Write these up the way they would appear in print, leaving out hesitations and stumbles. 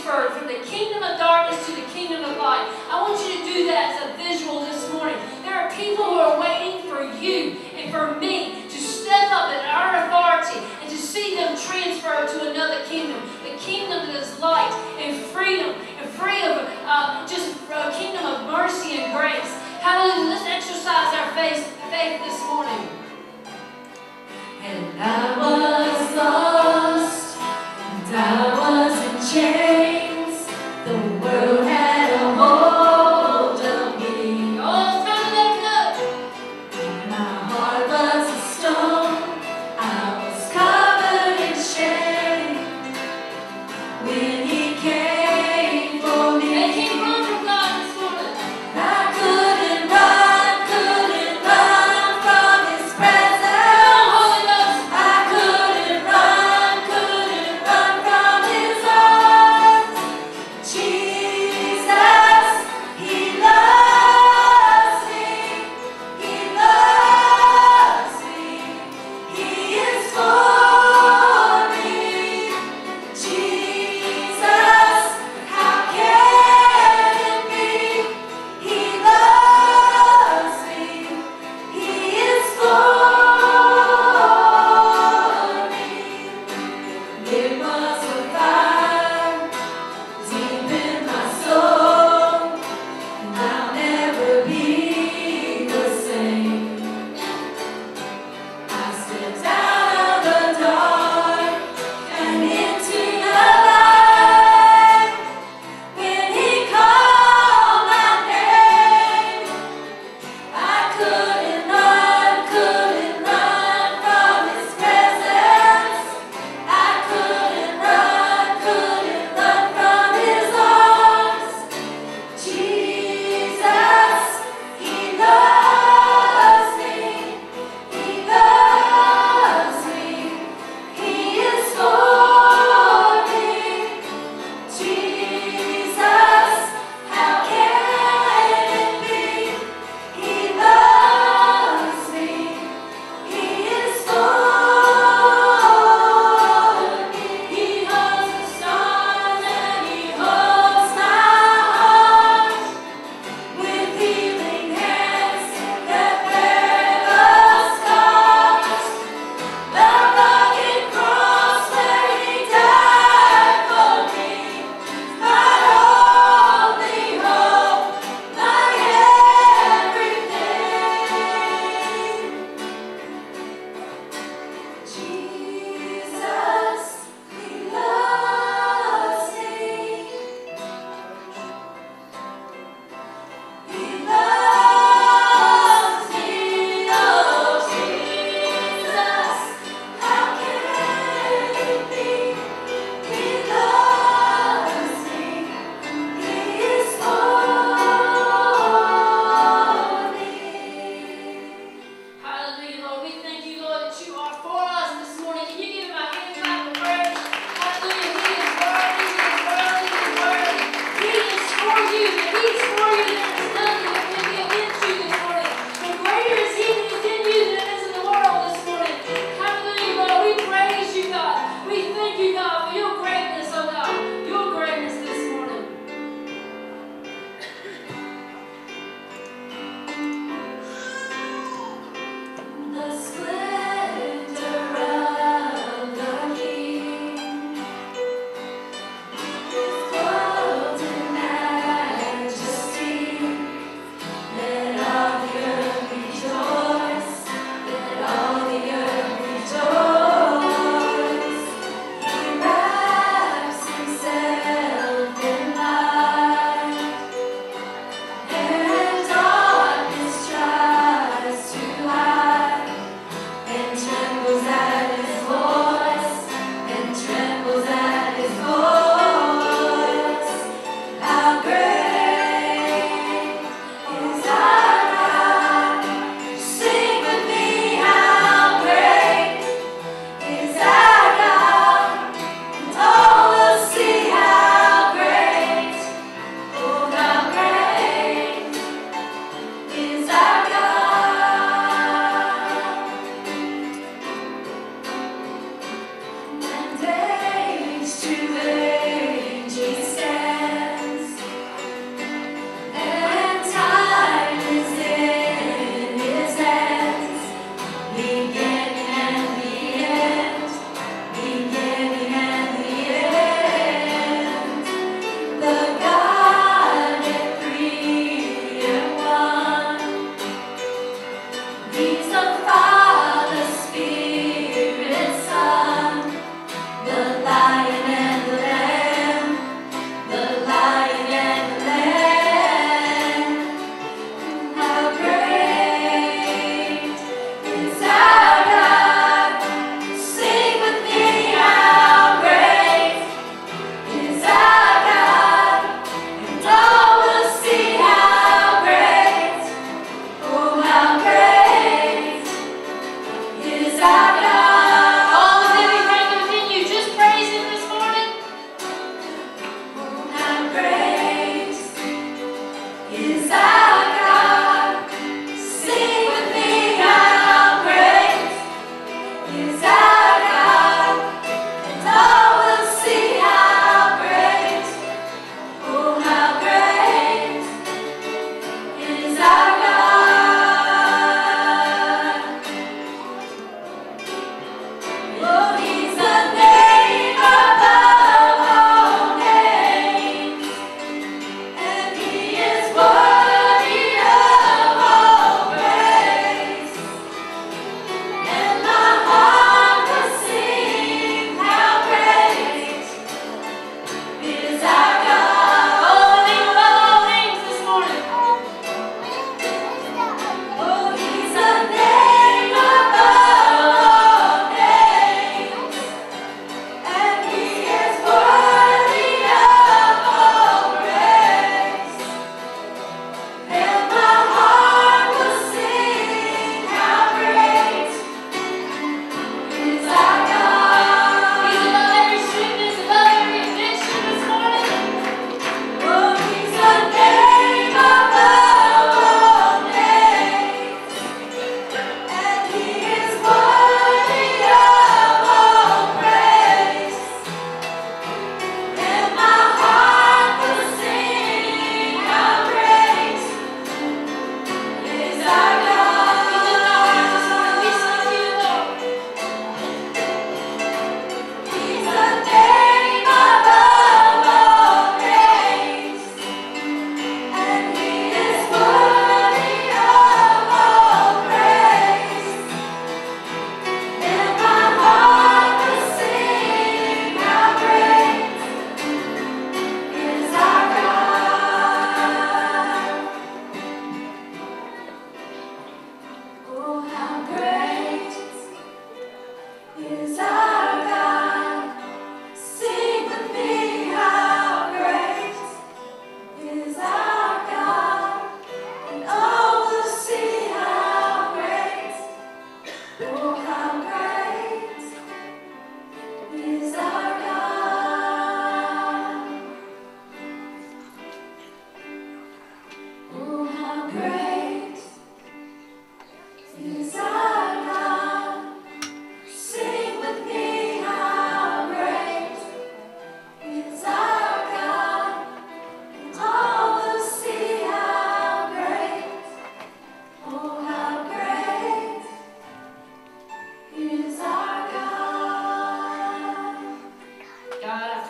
transferred from the kingdom of darkness to the kingdom of light. I want you to do that as a visual this morning. There are people who are waiting for you and for me to step up in our authority and to see them transferred to another kingdom. The kingdom that is light and freedom and free of just a kingdom of mercy and grace. Hallelujah. Let's exercise our faith this morning. And I was lost, and I was in chains. The world had a hold of me. Oh, it's time to let go. My heart was a stone. I was covered in shame. When He came for me, they came run from God this morning. I couldn't run from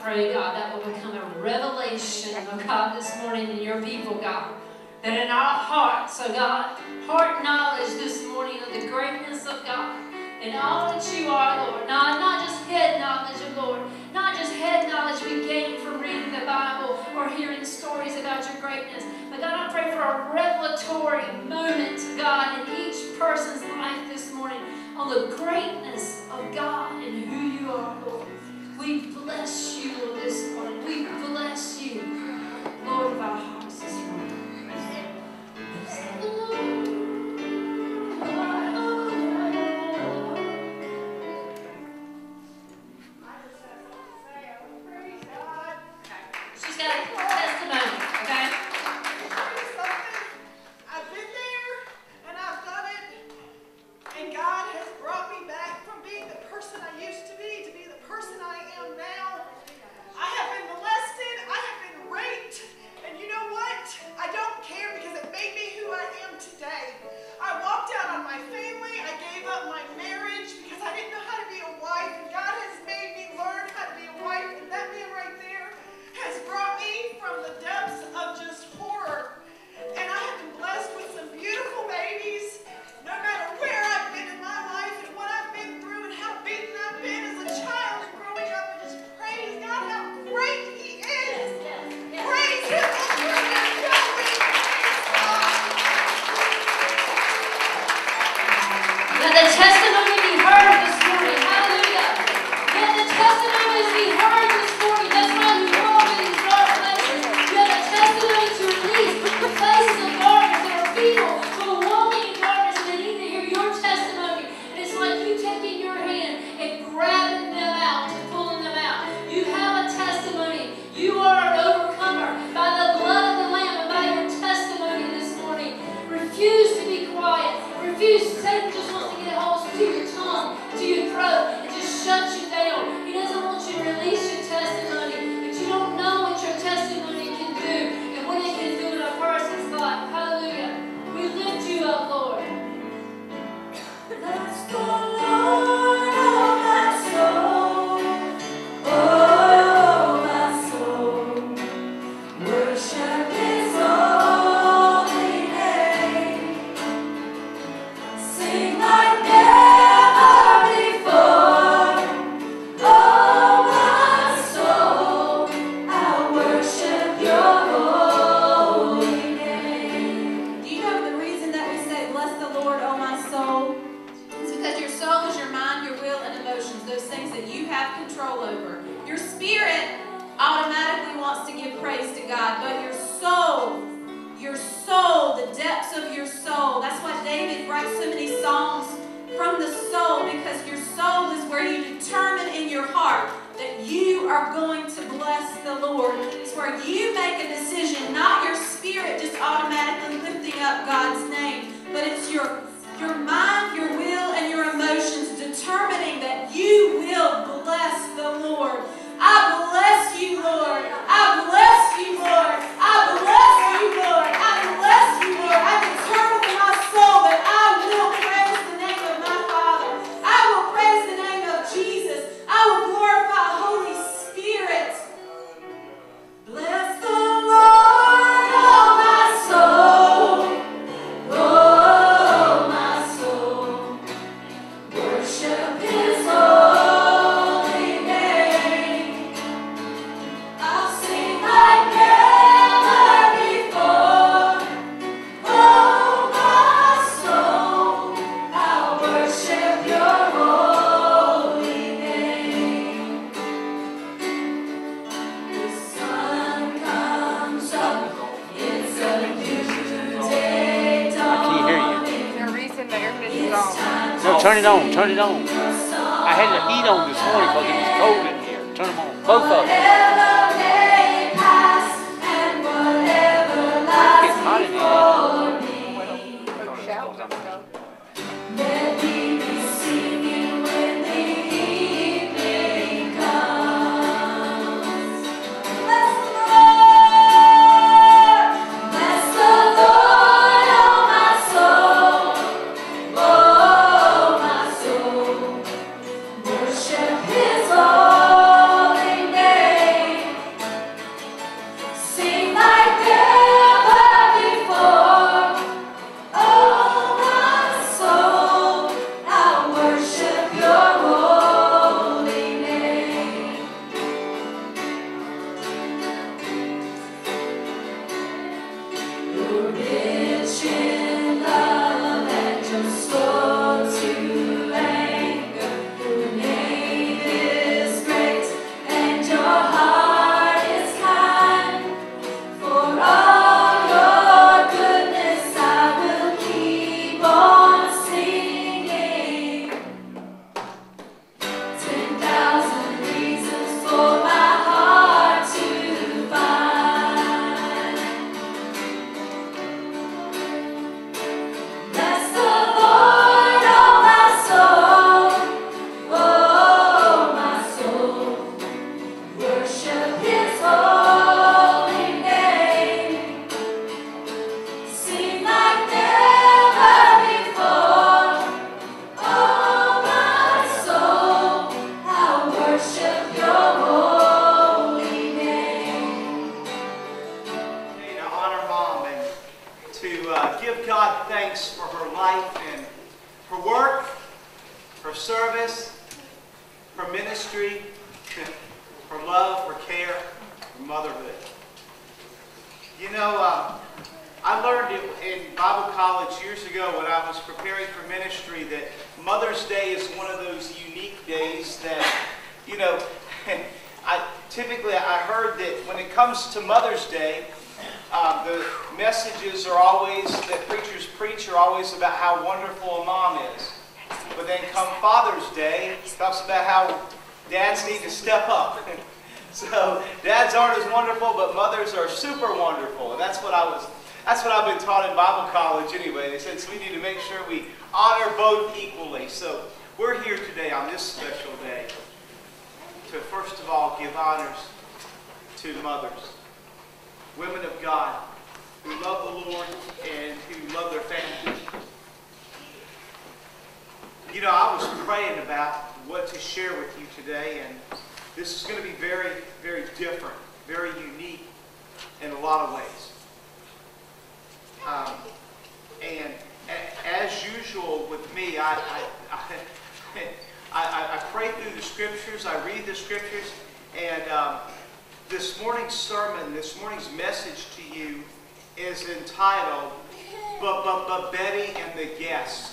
pray, God, that will become a revelation, oh God, this morning in your people, God. That in our hearts, oh God, heart knowledge this morning of the greatness of God and all that you are, Lord. Not just head knowledge of Lord, not just head knowledge we gain from reading the Bible or hearing stories about your greatness. But God, I pray for a revelatory moment, God, in each person's life this morning on the greatness of God and who you are, Lord. We bless you, Lord, this morning. We bless you, Lord, of our hearts this morning. She's got a testimony, okay? I've been there and I've done it, and God has brought me back from being the person I used to be the person I am now. I have been molested, I have been raped, and you know what? I don't care because it made me who I am today. I walked out on my family, I gave up my marriage because I didn't know how to be a wife, and God has made me learn how to be a wife, and that man right there has brought me from the depths of just horror. And I have been blessed with some beautiful babies, no matter where I've been in my life and what I've been through and how beaten I've been as a child and growing up, and just praise God how great He is. Praise Him over and going. Let the testimony be heard this morning. Hallelujah. Let the testimonies be heard this morning. That's why we call in these dark places. You have a testimony to release the places of darkness. There are people who are walking in darkness and they need to hear your testimony. And it's like you taking your hand and grabbing them out and pulling them out. You have a testimony. You are an overcomer by the blood of the Lamb and by your testimony this morning. Refuse to be quiet. Refuse. Satan just wants to get a hold to your tongue, to your throat, and just shut you down. He doesn't want you to release your testimony, but you don't know what your testimony can do and what it can do in a person's life. Hallelujah. We lift you up, Lord. Bless the Lord, oh my soul. Oh, my soul. Worship His holy name. Sing like never before. Oh, my soul, I worship your holy name. Do you know the reason that we say, bless the Lord, oh my soul? It's because your soul is your mind, your will, and emotions, those things that you have control over. Your spirit automatically wants to give praise to God, but your soul, the depths of your soul, that's why David writes so many songs from the soul, because your soul is where you determine in your heart that you are going to bless the Lord. It's where you make a decision, not your spirit just automatically lifting up God's name, but it's your mind, your will, and your emotions determining that you will bless the Lord. I bless you, Lord. I bless you, Lord. I bless you, Lord. I bless you, Lord. I determine in my soul that I will praise the name of my Father. I will praise the name of Jesus. I will glorify Holy Spirit. Bless the Lord, oh my soul. Oh, my soul. Worship His holy name. I'll sing like never before. Oh, my soul, I'll worship your holy name. The sun comes up, it's a new day dawning. Is there a reason the air conditioning's It's on? time No, to turn it on, sing turn it on. the I had the heat on this morning because it was cold in here. Turn them on, both of them. Whatever may pass and whatever It's getting hot lies in here. before me. Oh, shower. Let me be singing when the evening comes. Bless the Lord, oh my soul, oh my soul. Worship His holy name. worship your holy name. To honor Mom and to give God thanks for her life and her work, her service, her ministry, her love, her care, her motherhood. You know, I learned it in Bible college years ago when I was preparing for ministry that Mother's Day is one of those unique days that, you know, I heard that when it comes to Mother's Day, the messages are always, that preachers preach, are always about how wonderful a mom is. But then come Father's Day, it talks about how dads need to step up. So dads aren't as wonderful, but mothers are super wonderful. And that's what I've been taught in Bible college anyway. They said, so we need to make sure we honor both equally. So we're here today on this special day to first of all give honors to mothers, women of God who love the Lord and who love their families. You know, I was praying about what to share with you today, and this is going to be very, very different, very unique in a lot of ways. And as usual with me, I pray through the Scriptures, I read the Scriptures, and this morning's sermon, this morning's message to you is entitled, But Betty and the Guest.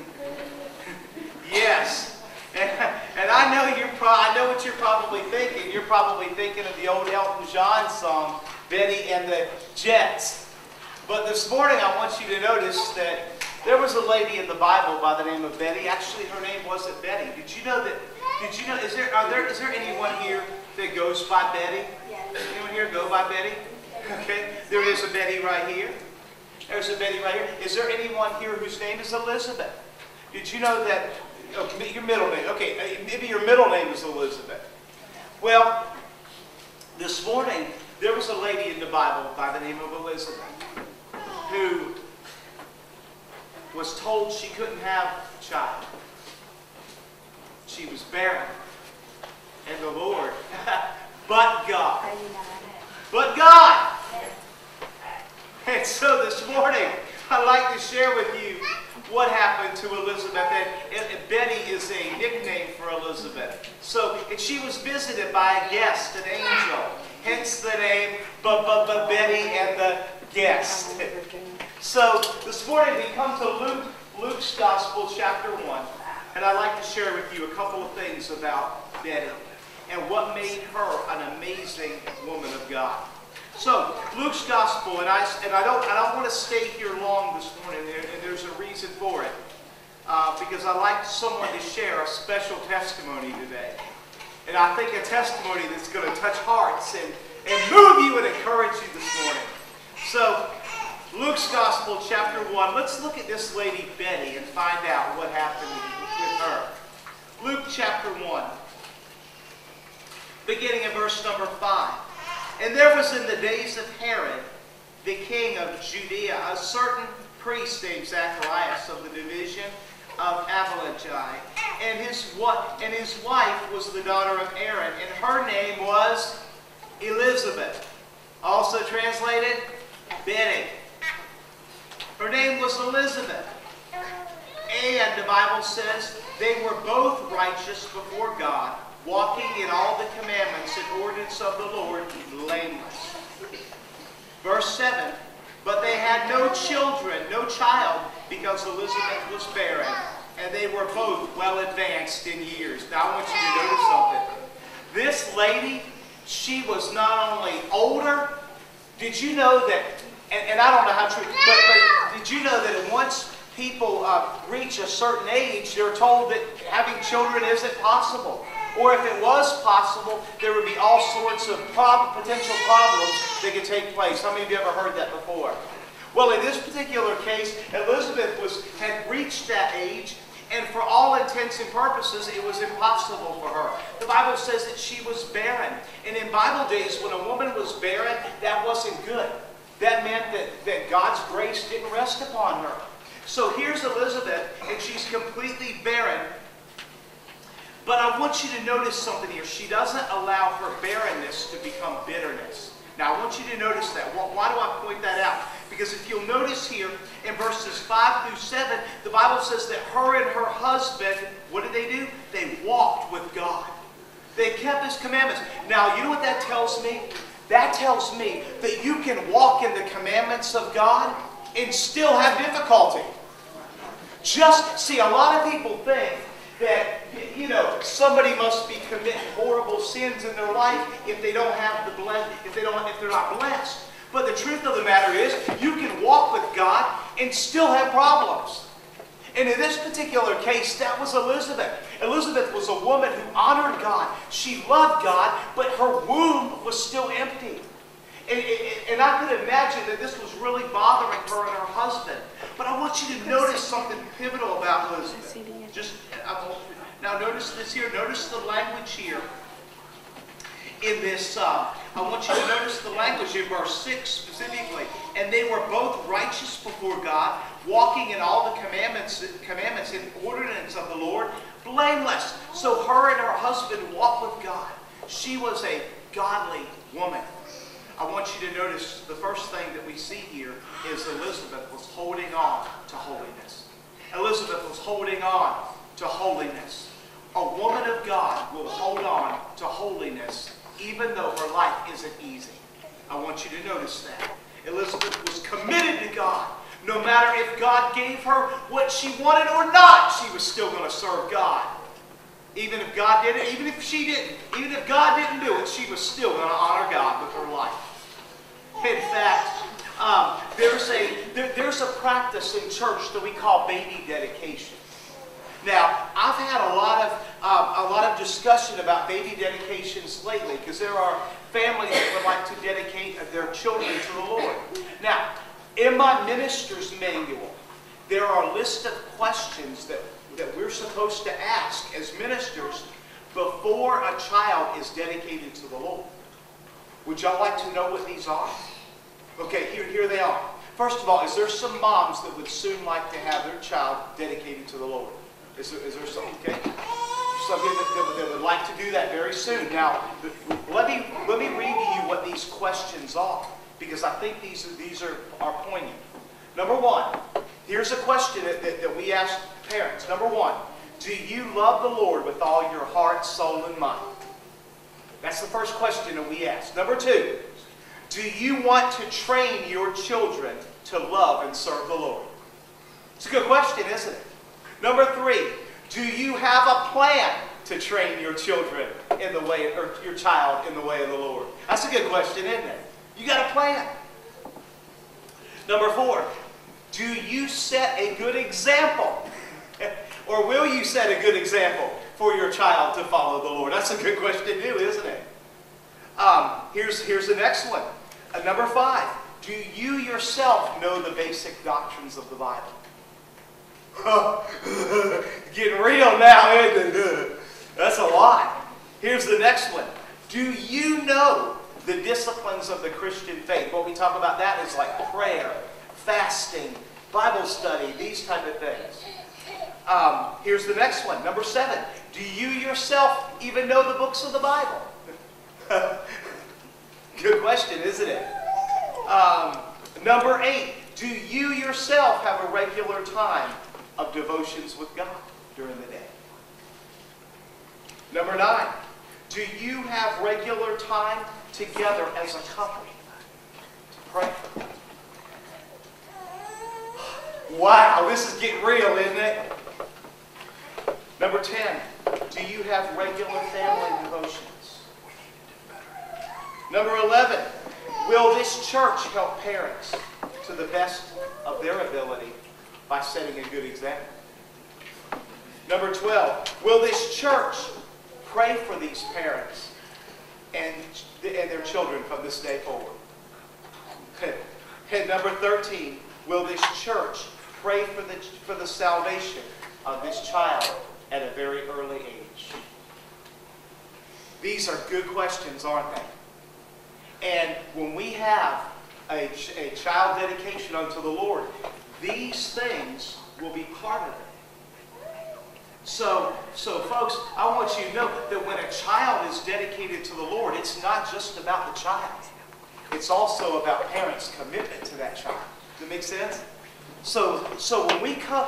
Yes. And I know what you're probably thinking. You're probably thinking of the old Elton John song, Betty and the Jets. But this morning I want you to notice that there was a lady in the Bible by the name of Betty. Actually, her name wasn't Betty. Did you know, is there anyone here that goes by Betty? Yes. Anyone here go by Betty? Okay. There is a Betty right here. There's a Betty right here. Is there anyone here whose name is Elizabeth? Did you know that, your middle name, okay, maybe your middle name is Elizabeth. Well, this morning, there was a lady in the Bible by the name of Elizabeth who was told she couldn't have a child. She was barren. And the Lord, but God. But God. And so this morning, I'd like to share with you what happened to Elizabeth. And Betty is a nickname for Elizabeth. So, and she was visited by a guest, an angel. Hence the name, Betty and the Guest. So, this morning we come to Luke's Gospel, chapter 1. And I'd like to share with you a couple of things about Betty and what made her an amazing woman of God. So, Luke's Gospel, and I don't want to stay here long this morning, and there's a reason for it. Because I'd like someone to share a special testimony today. And I think a testimony that's going to touch hearts and move you and encourage you this morning. So, Luke's Gospel, chapter 1. Let's look at this lady, Betty, and find out what happened with her. Luke chapter 1, beginning in verse number 5. And there was in the days of Herod, the king of Judea, a certain priest named Zacharias of the division of Abijah. And his wife was the daughter of Aaron, and her name was Elizabeth. Also translated, Betty. Her name was Elizabeth. And the Bible says they were both righteous before God, walking in all the commandments and ordinance of the Lord, blameless. Verse 7, but they had no children, no child, because Elizabeth was barren, and they were both well advanced in years. Now I want you to notice something. This lady, she was not only older, did you know that, and I don't know how true, but did you know that once people reach a certain age, they're told that having children isn't possible? Or if it was possible, there would be all sorts of potential problems that could take place. How many of you ever heard that before? Well, in this particular case, Elizabeth had reached that age, and for all intents and purposes, it was impossible for her. The Bible says that she was barren. And in Bible days, when a woman was barren, that wasn't good. That meant that God's grace didn't rest upon her. So here's Elizabeth, and she's completely barren. But I want you to notice something here. She doesn't allow her barrenness to become bitterness. Now, I want you to notice that. Why do I point that out? Because if you'll notice here in verses 5 through 7, the Bible says that her and her husband, what did they do? They walked with God. They kept His commandments. Now, you know what that tells me? That tells me that you can walk in the commandments of God and still have difficulty. See, a lot of people think that, somebody must be committing horrible sins in their life if they don't have if they're not blessed. But the truth of the matter is, you can walk with God and still have problems. And in this particular case, that was Elizabeth. Elizabeth was a woman who honored God. She loved God, but her womb was still empty. And I could imagine that this was really bothering her and her husband. But I want you to notice something pivotal about Elizabeth. Now notice this here. Notice the language here. In this, I want you to notice the language in verse 6 specifically. And they were both righteous before God, walking in all the commandments and ordinances of the Lord, blameless. So her and her husband walked with God. She was a godly woman. I want you to notice the first thing that we see here is Elizabeth was holding on to holiness. Elizabeth was holding on to holiness. A woman of God will hold on to holiness even though her life isn't easy. I want you to notice that. Elizabeth was committed to God. No matter if God gave her what she wanted or not, she was still going to serve God. Even if God did it, even if she didn't, even if God didn't do it, she was still going to honor God with her life. In fact, there's a practice in church that we call baby dedication. Now, I've had a lot of discussion about baby dedications lately because there are families that would like to dedicate their children to the Lord. Now, in my minister's manual, there are a list of questions that we're supposed to ask as ministers before a child is dedicated to the Lord. Would y'all like to know what these are? Okay, here they are. First of all, is there some moms that would soon like to have their child dedicated to the Lord? Is there some, okay? Some that would like to do that very soon. Now, let me read to you what these questions are, because I think these are poignant. Number one, here's a question that we ask parents. Number one, do you love the Lord with all your heart, soul, and mind? That's the first question that we ask. Number two, do you want to train your children to love and serve the Lord? It's a good question, isn't it? Number three, do you have a plan to train your children in the way, or your child in the way of the Lord? That's a good question, isn't it? You got a plan. Number four, do you set a good example? Or will you set a good example for your child to follow the Lord? That's a good question too, isn't it? Here's the next one. Number five, do you yourself know the basic doctrines of the Bible? Getting real now, isn't it? That's a lot. Here's the next one. Do you know the disciplines of the Christian faith? What we talk about that is like prayer, fasting, Bible study, these type of things. Here's the next one. Number 7. Do you yourself even know the books of the Bible? Good question, isn't it? Number 8. Do you yourself have a regular time of devotions with God during the day? Number 9. Do you have regular time together as a couple to pray? Wow, this is getting real, isn't it? Number 10. Do you have regular family devotions? Number 11. Will this church help parents to the best of their ability by setting a good example? Number 12. Will this church pray for these parents and their children from this day forward? And number 13. Will this church pray for the salvation of this child at a very early age? These are good questions, aren't they? And when we have a child dedication unto the Lord, these things will be part of it. So folks, I want you to know that when a child is dedicated to the Lord, it's not just about the child. It's also about parents' commitment to that child. Does that make sense? So when we come,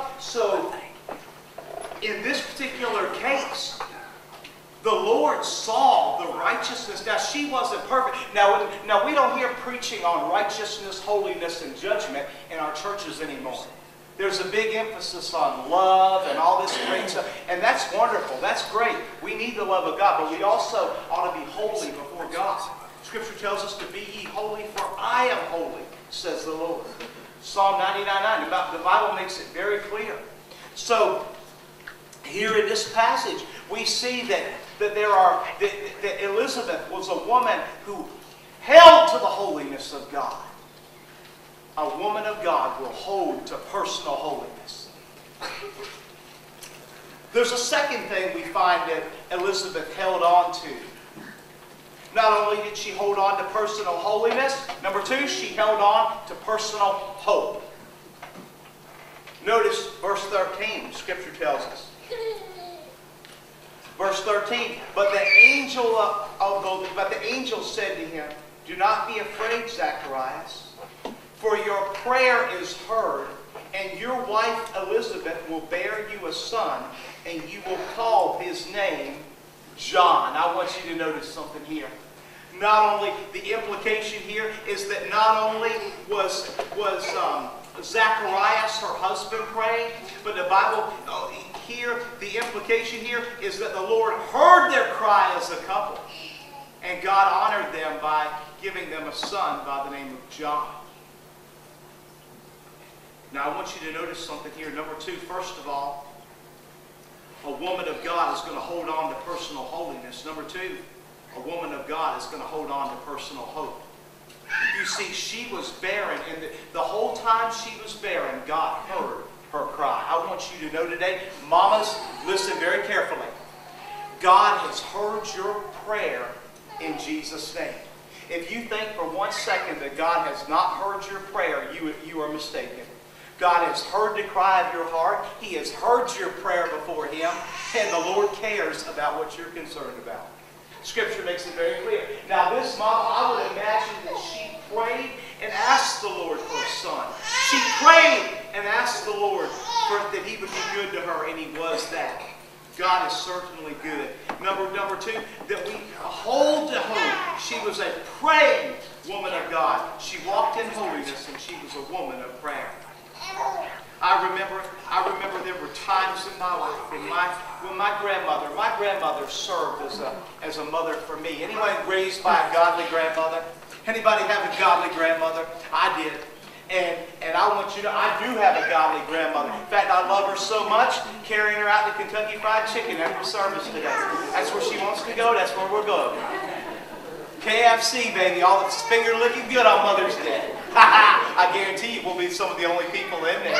in this particular case, the Lord saw the righteousness. Now, she wasn't perfect. Now we don't hear preaching on righteousness, holiness, and judgment in our churches anymore. There's a big emphasis on love and all this great stuff. And that's wonderful. That's great. We need the love of God, but we also ought to be holy before God. Scripture tells us to be ye holy, for I am holy, says the Lord. Psalm 99:9. The Bible makes it very clear. So, here in this passage, we see that Elizabeth was a woman who held to the holiness of God. A woman of God will hold to personal holiness. There's a second thing we find that Elizabeth held on to. Not only did she hold on to personal holiness, number two, she held on to personal hope. Notice verse 13, Scripture tells us. Verse 13, but the angel said to him, do not be afraid, Zacharias, for your prayer is heard, and your wife Elizabeth will bear you a son, and you will call his name John. I want you to notice something here. Not only, the implication here is that not only was Zacharias, her husband, praying, but the Bible here, the implication here is that the Lord heard their cry as a couple, and God honored them by giving them a son by the name of John. Now, I want you to notice something here. Number two, first of all, a woman of God is going to hold on to personal holiness. Number two, a woman of God is going to hold on to personal hope. You see, she was barren, and the whole time she was barren, God heard her cry. I want you to know today, mamas, listen very carefully. God has heard your prayer in Jesus' name. If you think for 1 second that God has not heard your prayer, you are mistaken. God has heard the cry of your heart. He has heard your prayer before Him, and the Lord cares about what you're concerned about. Scripture makes it very clear. Now this mama, I would imagine that she prayed and asked the Lord for a son. She prayed and asked the Lord that He would be good to her, and He was that. God is certainly good. Number two, that we hold to hope. She was a praying woman of God. She walked in holiness, and she was a woman of prayer. I remember there were times in my life when my grandmother served as a mother for me. Anybody raised by a godly grandmother? Anybody have a godly grandmother? I did. And I want you to know, I do have a godly grandmother. In fact, I love her so much, carrying her out to Kentucky Fried Chicken after service today. That's where she wants to go. That's where we're going. KFC, baby. All the finger looking good on Mother's Day. I guarantee you we'll be some of the only people in there.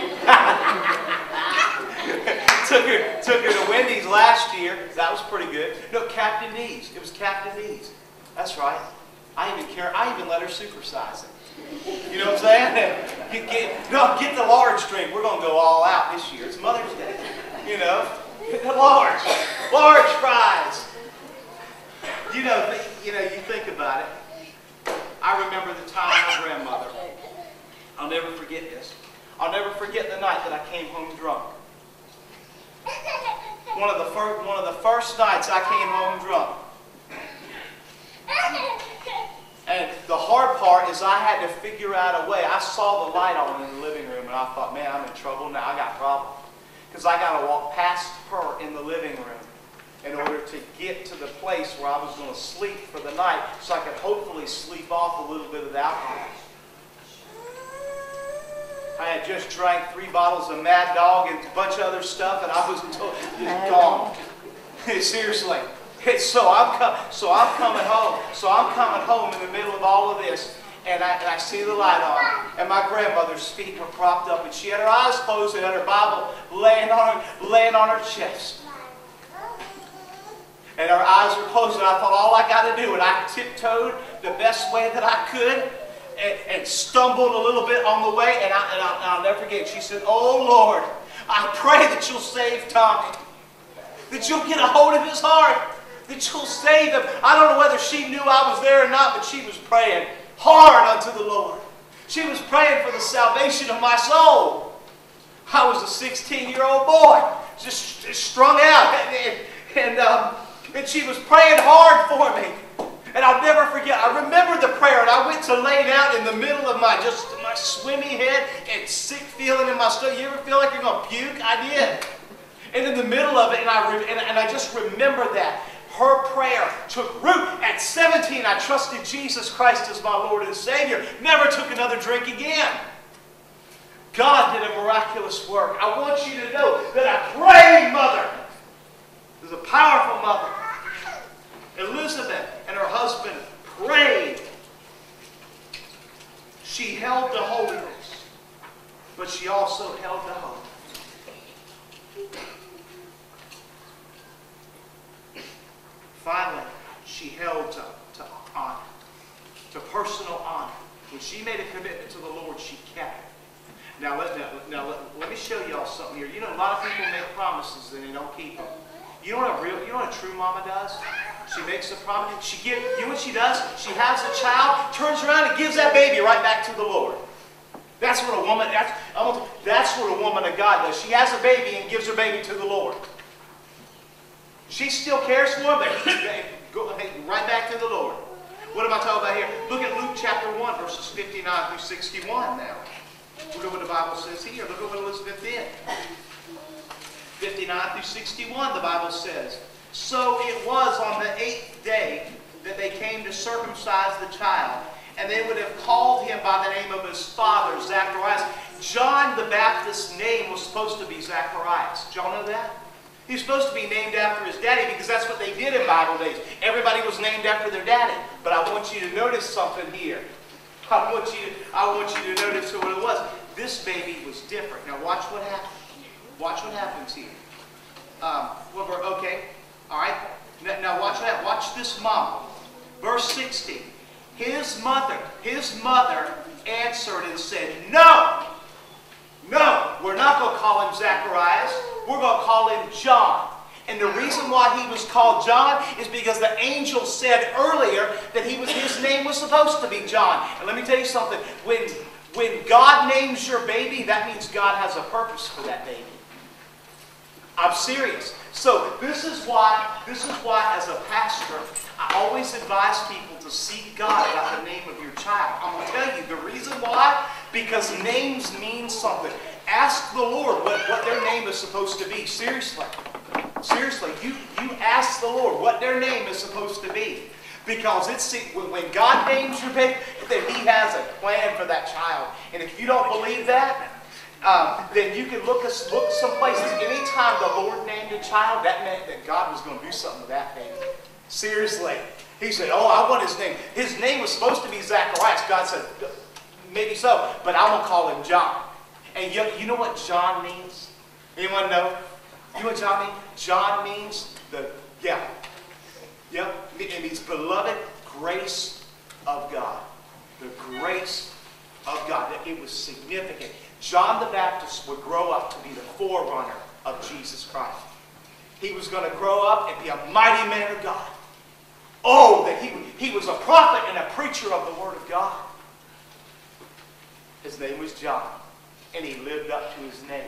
took her to Wendy's last year. That was pretty good. No, Captain D's. It was Captain D's. That's right. I even let her supersize it. You know what I'm saying? Get the large drink. We're going to go all out this year. It's Mother's Day. You know, large fries. You think about it. I remember the time my grandmother. I'll never forget this. I'll never forget the night that I came home drunk. One of the first nights I came home drunk. And the hard part is I had to figure out a way. I saw the light on in the living room, and I thought, man, I'm in trouble now. I got a problem. Because I got to walk past her in the living room in order to get to the place where I was going to sleep for the night so I could hopefully sleep off a little bit of the alcohol. I had just drank 3 bottles of Mad Dog and a bunch of other stuff, and I was just gone. Seriously. So I'm coming home. So I'm coming home in the middle of all of this, and I see the light on, and my grandmother's feet were propped up, and she had her eyes closed and had her Bible laying on her chest. And her eyes were closed, and I thought all I got to do, and I tiptoed the best way that I could, and stumbled a little bit on the way, and I'll never forget. She said, "Oh Lord, I pray that you'll save Tommy. That you'll get a hold of his heart. That you'll save him. I don't know whether she knew I was there or not, but she was praying hard unto the Lord. She was praying for the salvation of my soul. I was a 16-year-old boy, just strung out. And she was praying hard for me. And I'll never forget, I remember the prayer, and I went to lay down in the middle of my swimmy head and sick feeling in my stomach. You ever feel like you're going to puke? I did. And in the middle of it, and I just remember that. Her prayer took root. At 17, I trusted Jesus Christ as my Lord and Savior. Never took another drink again. God did a miraculous work. I want you to know that a praying mother is a powerful mother. Elizabeth and her husband prayed. She held to holiness, but she also held to hope. Finally, she held to honor, to personal honor. When she made a commitment to the Lord, she kept it. Now let me show y'all something here. You know, a lot of people make promises and they don't keep them. You know what a true mama does? She makes a promise. You know what she does? She has a child, turns around and gives that baby right back to the Lord. That's what a woman. That's what a woman of God does. She has a baby and gives her baby to the Lord. She still cares for him, but go right back to the Lord. What am I talking about here? Look at Luke chapter 1, verses 59 through 61 now. Look at what the Bible says here. Look at what Elizabeth did. 59 through 61, the Bible says, "So it was on the 8th day that they came to circumcise the child, and they would have called him by the name of his father, Zacharias." John the Baptist's name was supposed to be Zacharias. Did y'all know that? He's supposed to be named after his daddy because that's what they did in Bible days. Everybody was named after their daddy. But I want you to notice something here. I want you to notice what it was. This baby was different. Now watch what happens. Watch what happens here. Okay. All right. Now watch that. Watch this mom. Verse 60. His mother answered and said, "No, we're not going to call him Zacharias. We're going to call him John." And the reason why he was called John is because the angel said earlier that his name was supposed to be John. And let me tell you something. When God names your baby, that means God has a purpose for that baby. I'm serious. So this is why as a pastor, I always advise people to seek God about the name of your child. I'm going to tell you the reason why. Because names mean something. Ask the Lord what their name is supposed to be. Seriously. Seriously. You ask the Lord what their name is supposed to be. Because when God names your baby, then He has a plan for that child. And if you don't believe that, then you can look some places. Anytime the Lord named a child, that meant that God was going to do something with that baby. Seriously. He said, "Oh, I want his name." His name was supposed to be Zacharias. God said, "Maybe so, but I'm going to call him John." And you know what John means? Anyone know? You know what John means? John means it means beloved grace of God. The grace of God. It was significant. John the Baptist would grow up to be the forerunner of Jesus Christ. He was going to grow up and be a mighty man of God. Oh, that he was a prophet and a preacher of the Word of God. His name was John, and he lived up to his name.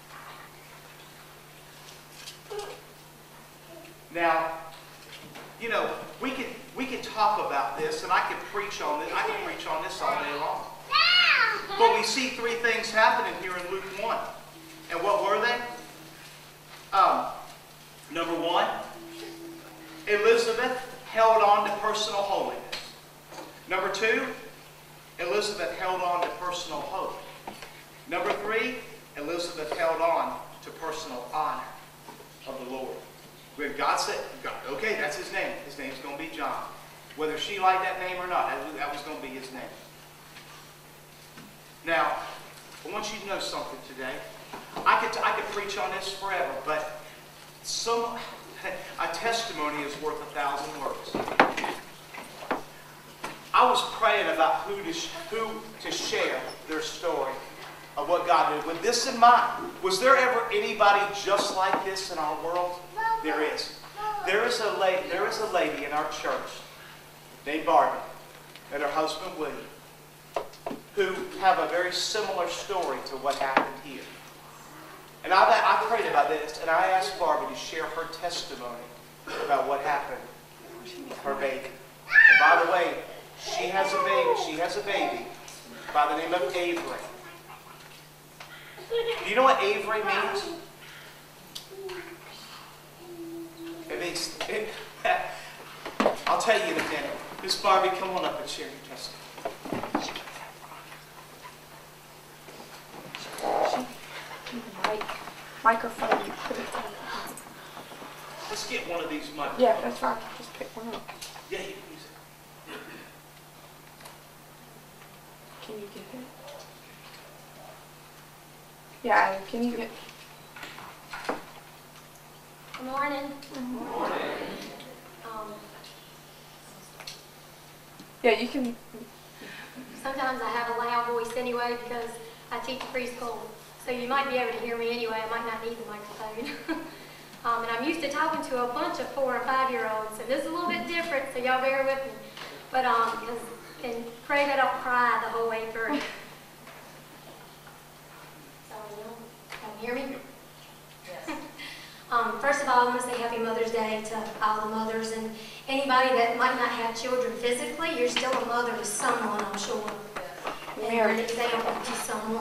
Now, you know, we could talk about this, and I could preach on this. I could preach on this all day long. But we see three things happening here in Luke 1. And what were they? Number one, Elizabeth held on to personal holiness. Number two, Elizabeth held on to personal hope. Number three, Elizabeth held on to personal honor of the Lord. When God said, okay, that's his name. His name's going to be John. Whether she liked that name or not, that was going to be his name. Now, I want you to know something today. I could preach on this forever, but a testimony is worth 1,000 words. I was praying about who to share their story. of what God did. With this in mind, was there ever anybody just like this in our world? There is. There is a lady in our church named Barbie and her husband William who have a very similar story to what happened here. And I prayed about this, and I asked Barbie to share her testimony about what happened with her baby. And by the way, she has a baby. She has a baby by the name of Avery. Do you know what Avery means? It means, I'll tell you in a minute. Miss Barbie, come on up and share your testimony. Microphone, you put it down. Let's get one of these microphones. Yeah, that's fine. Just pick one up. Yeah, you can use it. Can you get it? Yeah, can you get... Good morning. Yeah, you can... Sometimes I have a loud voice anyway because I teach preschool. So you might be able to hear me anyway. I might not need the microphone. And I'm used to talking to a bunch of 4- and 5-year-olds. So this is a little bit different, so y'all bear with me. But and pray that I don't cry the whole way through. Sorry, y'all can hear me? Yes. First of all, I want to say Happy Mother's Day to all the mothers and anybody that might not have children physically. You're still a mother to someone, I'm sure. And you're an example to someone.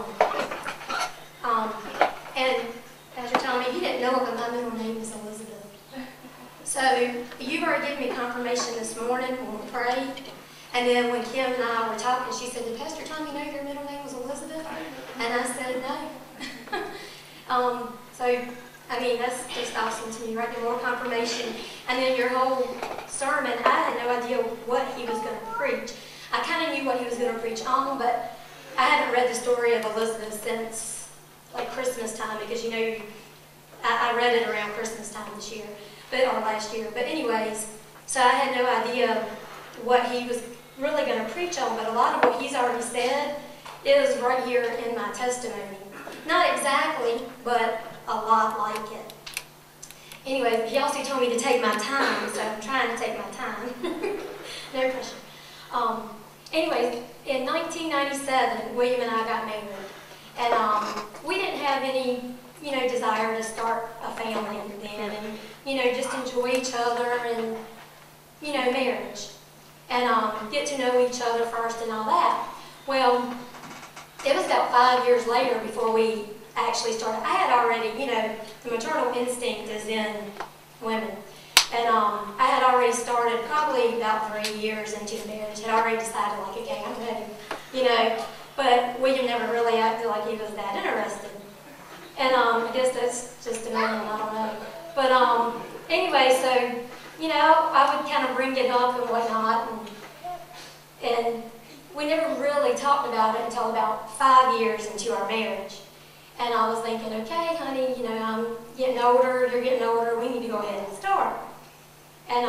And Pastor Tommy, you didn't know that my middle name is Elizabeth. So you've already given me confirmation this morning when we prayed. And then when Kim and I were talking, she said, "Did Pastor Tommy know your middle name was Elizabeth?" And I said, "No." So, I mean, that's just awesome to me, right there, more confirmation. And then your whole sermon, I had no idea what he was going to preach. I kind of knew what he was going to preach on, but I haven't read the story of Elizabeth since like Christmas time, because you know, I read it around Christmas time this year, or last year. But anyways, so I had no idea what he was really going to preach on, but a lot of what he's already said is right here in my testimony. Not exactly, but a lot like it. Anyway, he also told me to take my time, so I'm trying to take my time. No pressure. Anyways, in 1997, William and I got married. And we didn't have any, desire to start a family then, and, just enjoy each other and, marriage. And get to know each other first and all that. Well, it was about 5 years later before we actually started. I had already, the maternal instinct is in women. And I had already started probably about 3 years into the marriage. Had already decided, like, okay, I'm ready, But William never really acted like he was that interested. And I guess that's just a man, I don't know. But anyway, so, I would kind of bring it up and whatnot. And we never really talked about it until about 5 years into our marriage. And I was thinking, okay, honey, I'm getting older, you're getting older, we need to go ahead and start. And,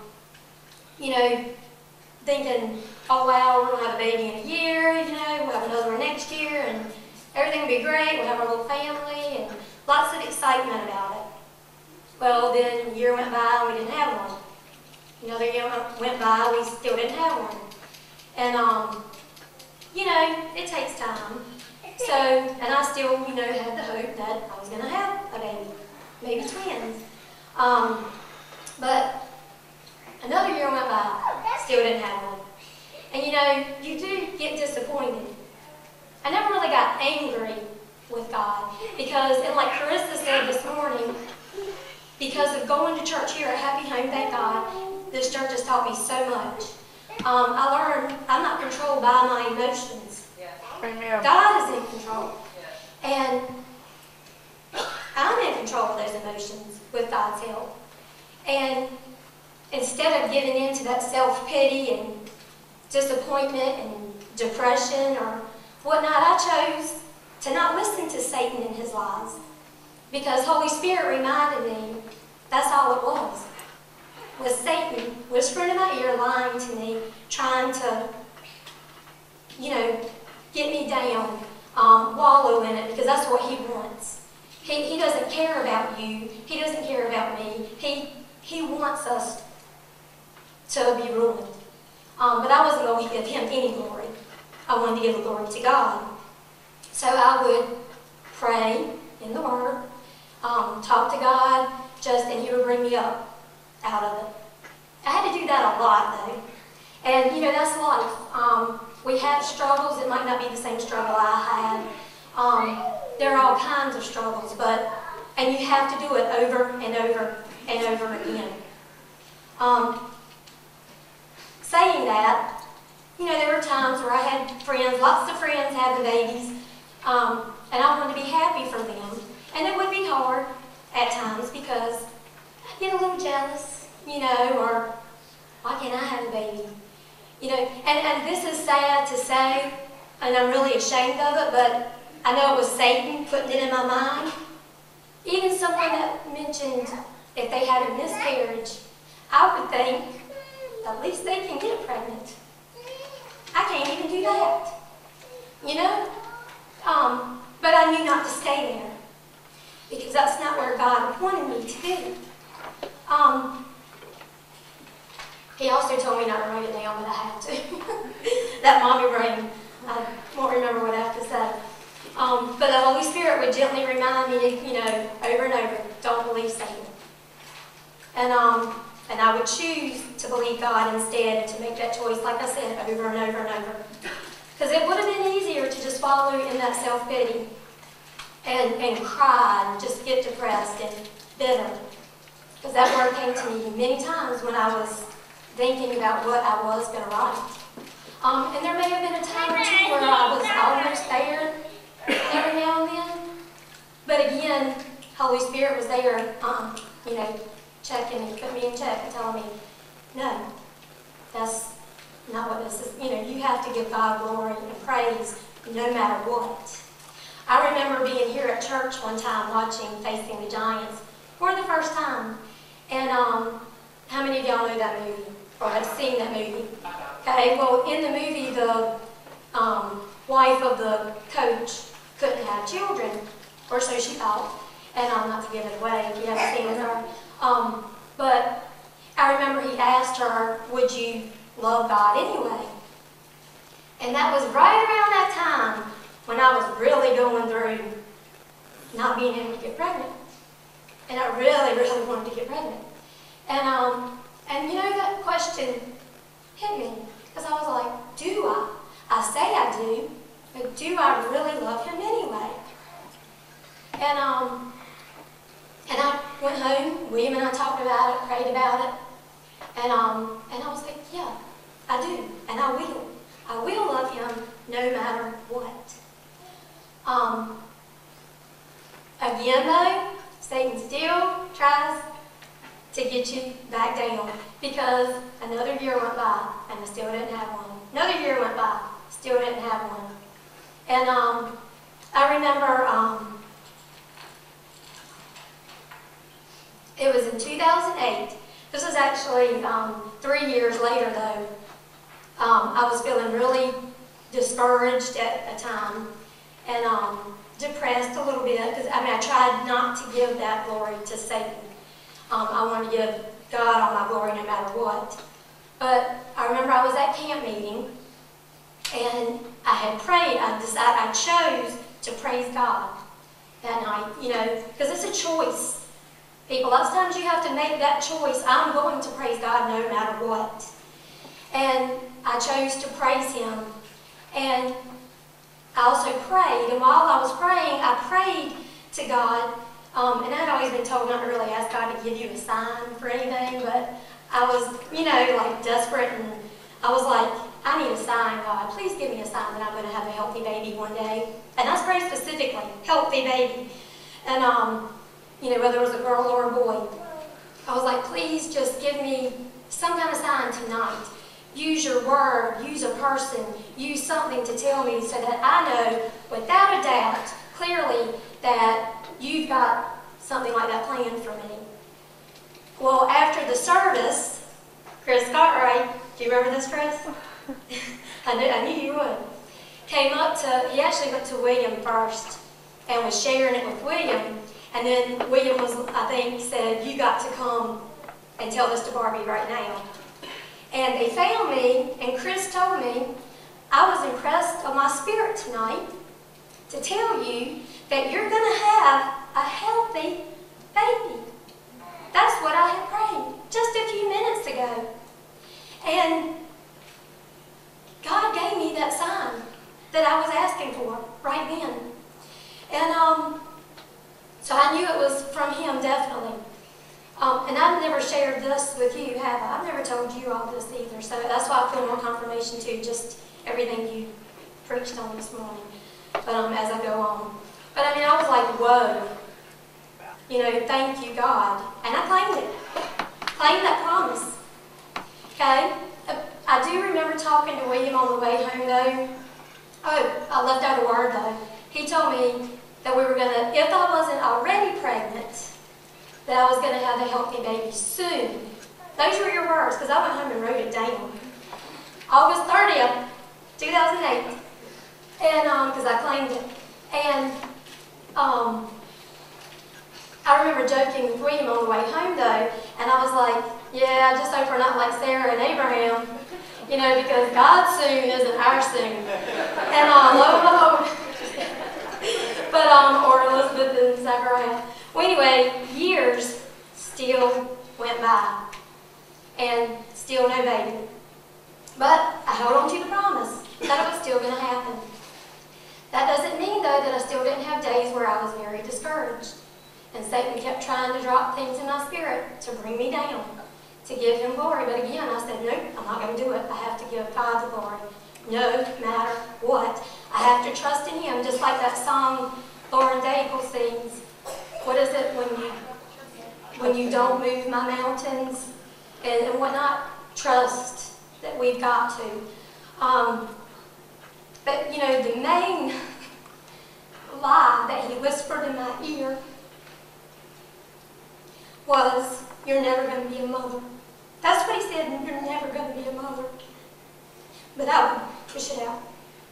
thinking, oh wow, we're going to have a baby in a year, we'll have another one next year, and everything will be great, we'll have our little family, and lots of excitement about it. Well, then a year went by and we didn't have one. Another year went by, we still didn't have one. And, it takes time. So, and I still, had the hope that I was going to have a baby, maybe twins. But another year went by, still didn't have one. And you do get disappointed. I never really got angry with God because, and like Carissa said this morning, because of going to church here at Happy Home, thank God, this church has taught me so much. I learned I'm not controlled by my emotions. Amen. God is in control. And I'm in control of those emotions with God's help. And instead of giving in to that self-pity and disappointment and depression or whatnot, I chose to not listen to Satan and his lies. Because Holy Spirit reminded me that's all it was Satan whispering in my ear, lying to me, trying to, get me down, wallow in it, because that's what he wants. He doesn't care about you. He doesn't care about me. He wants us to be ruined. But I wasn't going to give him any glory. I wanted to give the glory to God. So I would pray in the Word, talk to God, and he would bring me up out of it. I had to do that a lot, though. And, that's life. We have struggles. It might not be the same struggle I had. There are all kinds of struggles, and you have to do it over and over and over again. Saying that, there were times where I had friends, lots of friends having babies, and I wanted to be happy for them. And it would be hard at times because I get a little jealous, or why can't I have a baby? And this is sad to say, and I'm really ashamed of it, but I know it was Satan putting it in my mind. Even someone that mentioned if they had a miscarriage, I would think, at least they can get pregnant. I can't even do that. But I knew not to stay there, because that's not where God wanted me to be. He also told me not to write it down, but I have to. That mommy brain, I won't remember what I have to say. But the Holy Spirit would gently remind me, over and over, don't believe Satan. And I would choose to believe God instead, and to make that choice, like I said, over and over and over. Because it would have been easier to just follow in that self-pity and cry and just get depressed and bitter. Because that word came to me many times when I was thinking about what I was going to write. And there may have been a time or two where I was almost there every now and then. But again, Holy Spirit was there, checking me, putting me in check and telling me, no, that's not what this is. You have to give God glory and praise no matter what. I remember being here at church one time watching Facing the Giants for the first time. And how many of y'all know that movie or have seen that movie? Okay, well, in the movie, the wife of the coach couldn't have children, or so she thought. And not to give it away if you haven't seen it. But I remember he asked her, would you love God anyway? And that was right around that time when I was really going through not being able to get pregnant. And I really, really wanted to get pregnant. And that question hit me, because I was like, do I? I say I do, but do I really love him anyway? And I went home, William and I talked about it, prayed about it, and I was like, yeah, I do, and I will. I will love him no matter what. Again though, Satan still tries to get you back down, because another year went by and I still didn't have one. Another year went by, still didn't have one. And I remember it was in 2008. This was actually 3 years later though. I was feeling really discouraged at the time and depressed a little bit, because I tried not to give that glory to Satan. I wanted to give God all my glory no matter what. But I remember I was at camp meeting and I had prayed. I chose to praise God that night, because it's a choice. People, lots of times you have to make that choice. I'm going to praise God no matter what. And I chose to praise him. And I also prayed. And while I was praying, I prayed to God. And I'd always been told not to really ask God to give you a sign for anything. But I was, desperate. And I was like, I need a sign, God. Please give me a sign that I'm going to have a healthy baby one day. And I was praying specifically, healthy baby. And, whether it was a girl or a boy. I was like, please just give me some kind of sign tonight. Use your word, use a person, use something to tell me so that I know without a doubt, clearly, that you've got something like that planned for me. Well, after the service, Chris Cartwright, do you remember this, Chris? I knew you would. came up to, he actually went to William first and was sharing it with William. And then William was, I think, said, you got to come and tell this to Barbie right now. And they found me, and Chris told me, I was impressed on my spirit tonight to tell you that you're going to have a healthy baby. That's what I had prayed just a few minutes ago. And God gave me that sign that I was asking for right then. And so I knew it was from Him, definitely. And I've never shared this with you, have I? I've never told you all this either. So that's why I feel more confirmation too, just everything you preached on this morning. But as I go on. But I mean, I was like, whoa. You know, thank you, God. And I claimed it. Claimed that promise. Okay? I do remember talking to William on the way home, though. Oh, I left out a word, though. He told me that we were going to, if I wasn't already pregnant, that I was going to have a healthy baby soon. Those were your words, because I went home and wrote it down. August 30th, 2008. And, because I claimed it. And, I remember joking with William on the way home, though, and I was like, yeah, I just hope we're not like Sarah and Abraham, you know, because God's soon isn't our soon. And, lo and behold, but, or Elizabeth and Zachariah. Well, anyway, years still went by, and still no baby. But I held on to the promise that it was still going to happen. That doesn't mean, though, that I still didn't have days where I was very discouraged. And Satan kept trying to drop things in my spirit to bring me down, to give him glory. But again, I said, nope, I'm not going to do it. I have to give God the glory, no matter what. I have to trust in Him, just like that song Lauren Daigle sings. What is it, when you don't move my mountains and whatnot? Trust that we've got to. But, you know, the main lie that he whispered in my ear was, you're never going to be a mother. That's what he said, you're never going to be a mother. But I would push it out.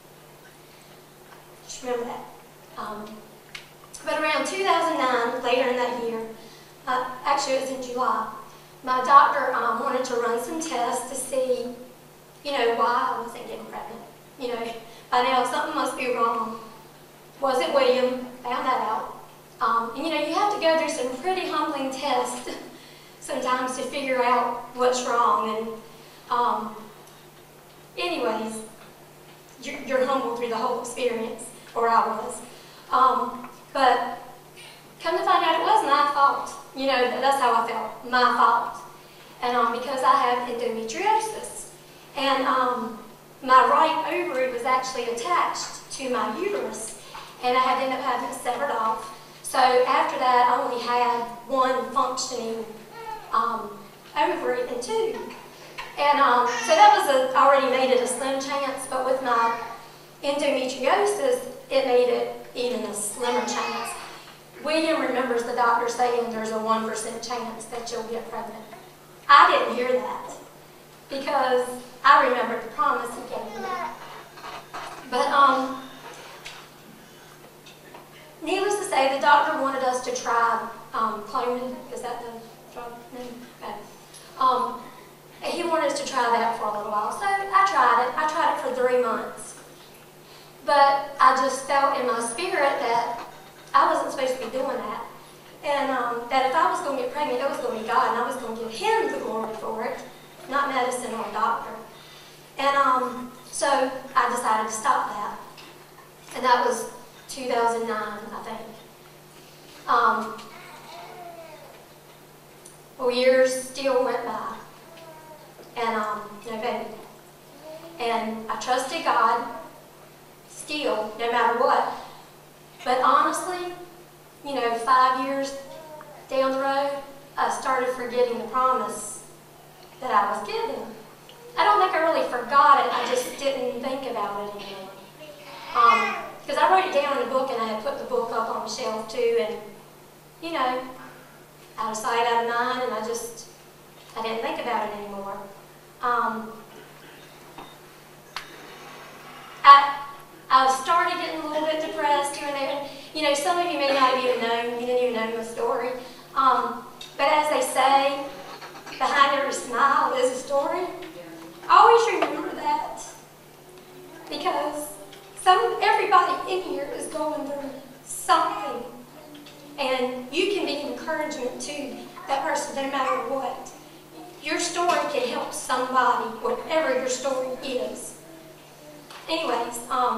Just remember that. But around 2009, later in that year, actually it was in July, my doctor wanted to run some tests to see, you know, why I wasn't getting pregnant. You know, by now something must be wrong. Was it William? Found that out. And you know, you have to go through some pretty humbling tests sometimes to figure out what's wrong. And anyways, you're humbled through the whole experience, or I was. But come to find out, it was my fault. You know, that's how I felt, my fault. And because I have endometriosis, and my right ovary was actually attached to my uterus, and I had to end up having it severed off. So after that, I only had one functioning ovary and tube. And so that was already made it a slim chance, but with my endometriosis, it made it even a slimmer chance. William remembers the doctor saying there's a 1% chance that you'll get pregnant. I didn't hear that because I remembered the promise he gave me. But needless to say, the doctor wanted us to try cloning. Is that the drug name? Okay. He wanted us to try that for a little while. So I tried it. I tried it for 3 months. But I just felt in my spirit that I wasn't supposed to be doing that. And that if I was going to get pregnant, it was going to be God, and I was going to give Him the glory for it, not medicine or a doctor. And so I decided to stop that. And that was 2009, I think. Well, years still went by. And no baby. And I trusted God still, no matter what. But honestly, you know, 5 years down the road, I started forgetting the promise that I was given. I don't think I really forgot it, I just didn't think about it anymore. Because I wrote it down in a book, and I had put the book up on the shelf too, and, you know, out of sight, out of mind, and I didn't think about it anymore. some of you may not have even known, you didn't even know my story. But as they say, behind every smile is a story. Always remember that. Because everybody in here is going through something. And you can be an encouragement to that person no matter what. Your story can help somebody, whatever your story is. Anyways,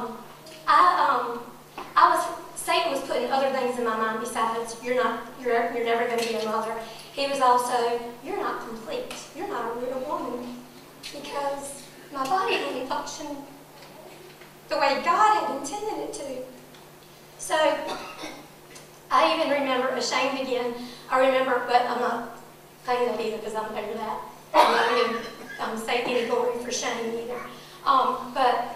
Satan was putting other things in my mind besides you're never going to be a mother. He was also, you're not complete. You're not a real woman. Because my body didn't function the way God had intended it to. So, I even remember, ashamed again, I remember, but I'm not saying that either because I'm over that. I'm not going to say any glory for shame either. But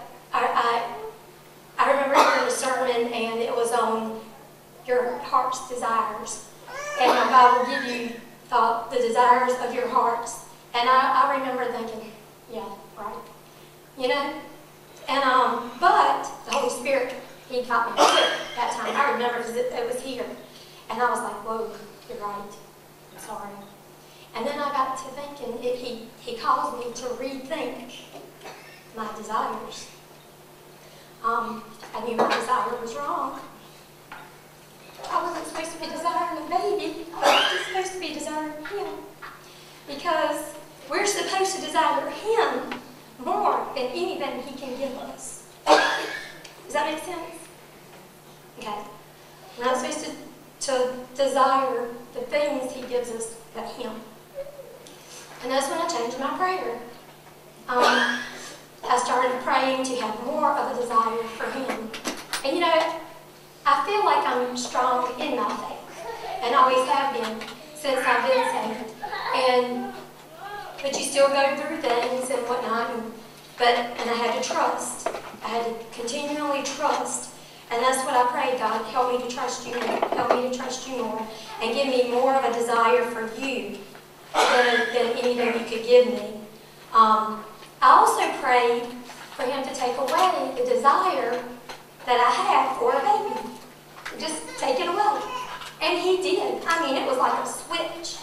I remember hearing a sermon and it was on your heart's desires. And God will give you the desires of your hearts. And I remember thinking, yeah, right. You know? And, but the Holy Spirit, He got me that time. I remember because it was here. And I was like, whoa, you're right. I'm sorry. And then I got to thinking, He caused me to rethink my desires. I knew my desire was wrong. I wasn't supposed to be desiring a baby. I was supposed to be desiring Him. Because we're supposed to desire Him more than anything He can give us. Does that make sense? Okay. We're not supposed to desire the things He gives us but Him. And that's when I changed my prayer. I started praying to have more of a desire for Him. And you know, I feel like I'm strong in my faith, and always have been since I've been saved. But you still go through things and whatnot, and I had to trust. I had to continually trust. And that's what I prayed, God, help me to trust You more. Help me to trust You more. And give me more of a desire for You than anything You could give me. I also prayed for Him to take away the desire that I had for a baby. Just take it away. And He did. I mean, it was like a switch.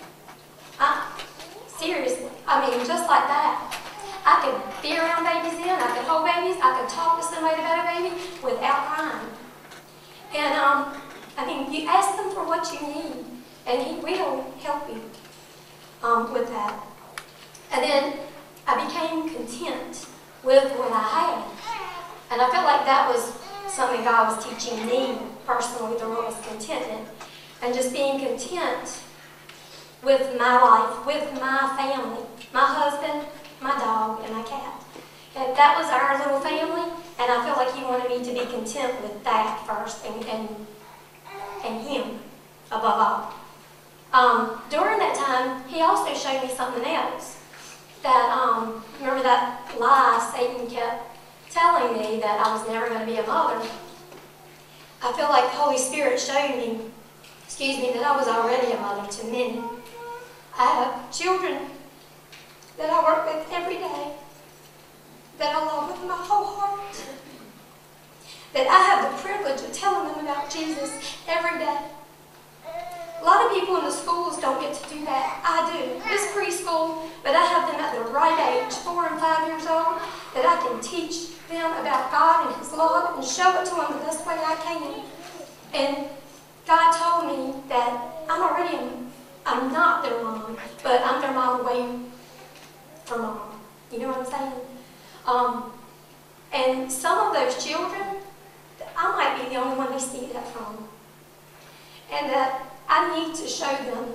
Seriously. I mean, just like that. I could be around babies then, I could hold babies, I could talk to somebody about a baby without crying. And, I mean, you ask Him for what you need, and He will help you with that. And then I became content with what I had. And I felt like that was something God was teaching me personally, the Lord was contentment. And just being content with my life, with my family, my husband, my dog, and my cat. And that was our little family, and I felt like He wanted me to be content with that first, and Him above all. During that time, He also showed me something else. That, remember that lie Satan kept telling me that I was never going to be a mother? I feel like the Holy Spirit showed me, that I was already a mother to many. I have children that I work with every day, that I love with my whole heart, that I have the privilege of telling them about Jesus every day. A lot of people in the schools don't get to do that. I do. It's preschool, but I have them at the right age, 4 and 5 years old, that I can teach them about God and His love and show it to them the best way I can. And God told me that I'm not their mom, but I'm their mom waiting for Mom. You know what I'm saying? And some of those children, I might be the only one they see that from. And that I need to show them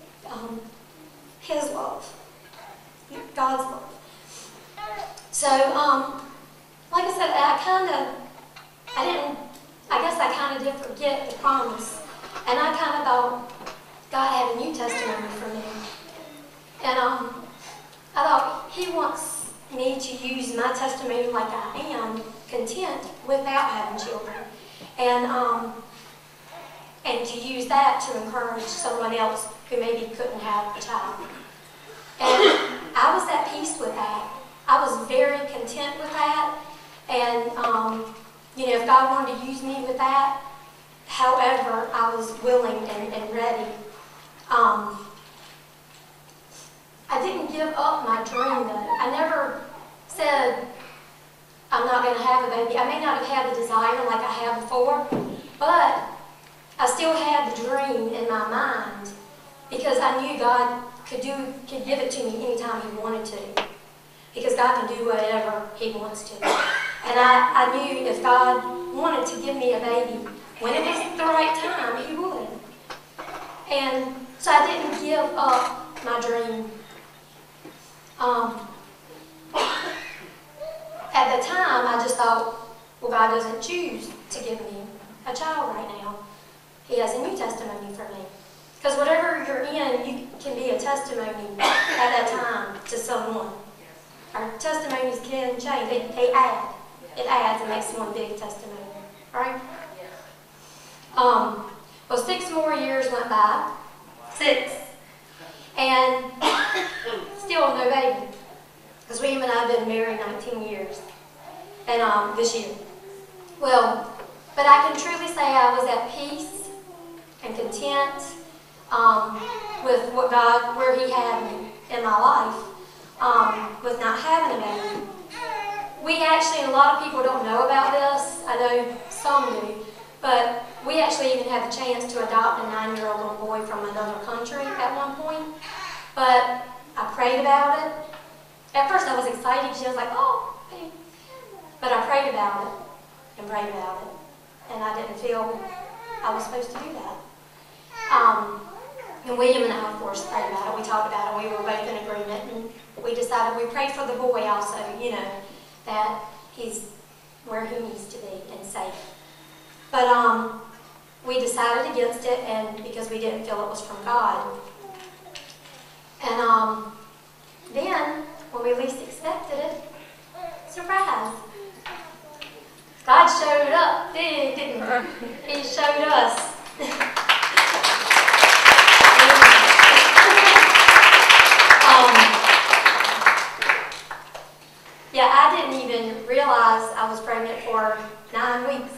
His love, God's love. So, like I said, I guess I kind of did forget the promise. And I kind of thought God had a new testimony for me. And I thought He wants me to use my testimony like I am, content without having children. And to use that to encourage someone else who maybe couldn't have a child. And I was at peace with that. I was very content with that. And, if God wanted to use me with that, However, I was willing and ready. I didn't give up my dream though. I never said, I'm not going to have a baby. I may not have had the desire like I had before, but I still had the dream in my mind because I knew God could give it to me anytime He wanted to. Because God can do whatever He wants to. And I knew if God wanted to give me a baby, when it was the right time, He would. And so I didn't give up my dream. At the time, I just thought, well, God doesn't choose to give me a child right now. He has a new testimony for me. Because whatever you're in, you can be a testimony at that time to someone. Our testimonies can change. They add. It adds and makes one big testimony. Right? Well, 6 more years went by. 6. And still no baby. Because William and I have been married 19 years. And this year. Well, but I can truly say I was at peace and content with what God, where He had me in my life, with not having a baby. We actually, and a lot of people don't know about this, I know some do, but we actually even had the chance to adopt a 9-year-old little boy from another country at one point. But I prayed about it. At first I was excited. She was like, oh, baby. But I prayed about it and prayed about it. And I didn't feel I was supposed to do that. And William and I, of course, prayed about it. We talked about it. We were both in agreement. And we decided, we prayed for the boy also, you know, that he's where he needs to be and safe. But we decided against it, and because we didn't feel it was from God. And then, when we least expected it, surprise! God showed up, didn't He? He showed us. Yeah, I didn't even realize I was pregnant for 9 weeks.